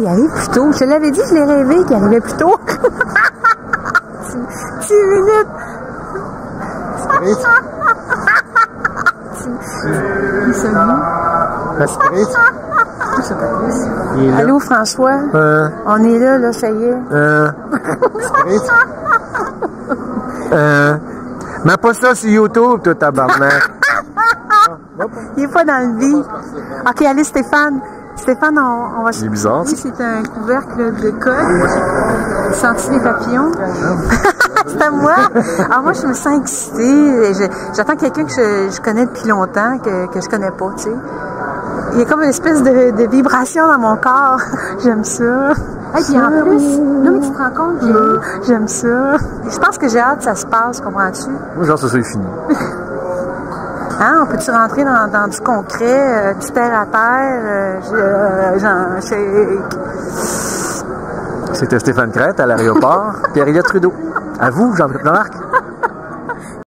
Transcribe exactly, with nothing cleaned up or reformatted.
il arrive plus tôt. Je te l'avais dit, je l'ai rêvé qu'il arrivait plus tôt. dix minutes. Spirit. Il se met. La Spirit. Il est là. Allô, François? Euh, On est là, là, ça y est. euh, Spirit. Euh, mets pas ça sur YouTube, toi, tabarnak. Il est pas dans le vide. OK, allez, Stéphane. Stéphane, on, on va... Il est bizarre, Oui, c'est un couvercle de colle. Senti des papillons. C'est à moi. Alors moi, je me sens excitée. Je- J'attends quelqu'un que je, je connais depuis longtemps, que, que je connais pas, tu sais. Il y a comme une espèce de, de vibration dans mon corps. J'aime ça. Et puis en plus, non mais tu te rends compte que j'aime ça. Je pense que j'ai hâte que ça se passe, comprends-tu? Moi, genre, ça, c'est fini. Hein, on peut-tu rentrer dans, dans du concret, euh, du terre à terre, euh, je- euh, genre, c'est... C'était Stéphane Crête à l'aéroport. Pierre-Éliott Trudeau. À vous, Jean-Marc.